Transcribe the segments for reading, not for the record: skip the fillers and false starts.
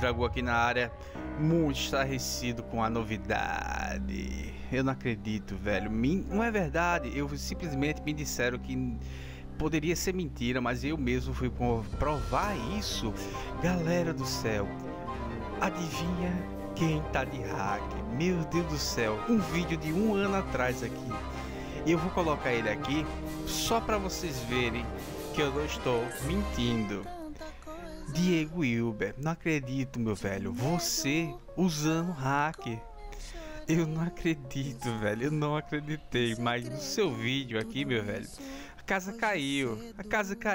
Dragon aqui na área, muito estarrecido com a novidade. Eu não acredito, velho. Não é verdade. Eu simplesmente me disseram que poderia ser mentira, mas eu mesmo fui provar isso. Galera do céu, adivinha quem tá de hack? Meu Deus do céu, um vídeo de 1 ano atrás aqui. E eu vou colocar ele aqui só para vocês verem que eu não estou mentindo. Diego Wilber, não acredito, meu velho. Você usando hack. Eu não acredito, velho. Eu não acreditei. Mas no seu vídeo aqui, meu velho, a casa caiu. A casa caiu.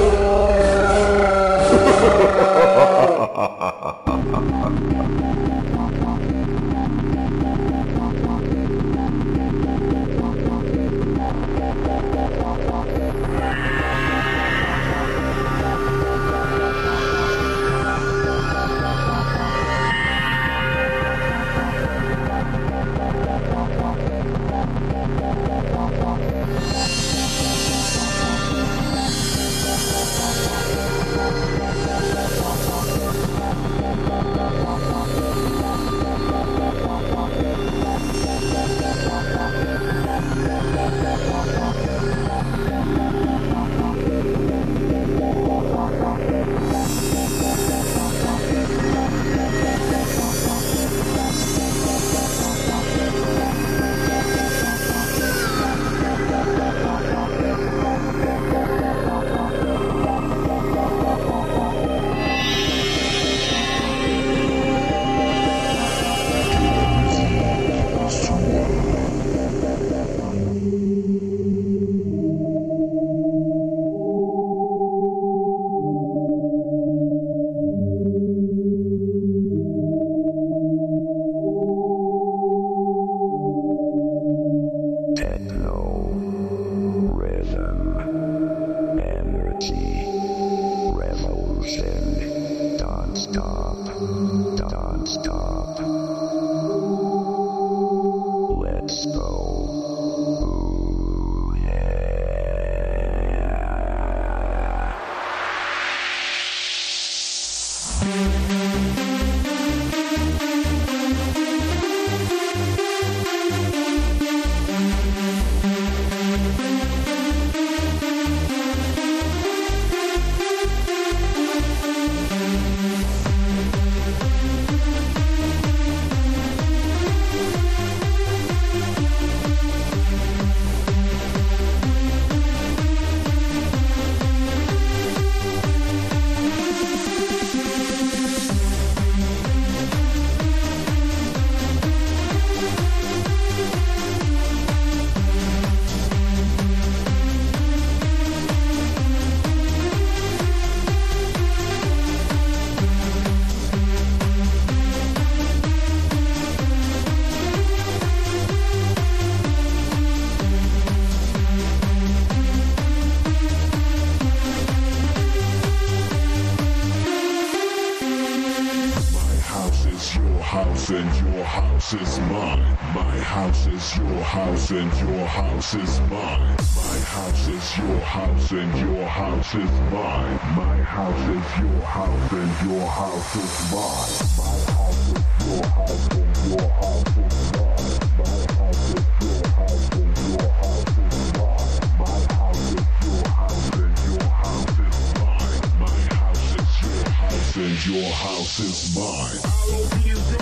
And your house is mine. My house is your house and your house is mine. My house is your house and your house is mine. My house is your house and your house is mine. My house is your house and your house is mine. My house is your house and your house is mine. My house is your house and your house is mine. My house is your house and your house is mine.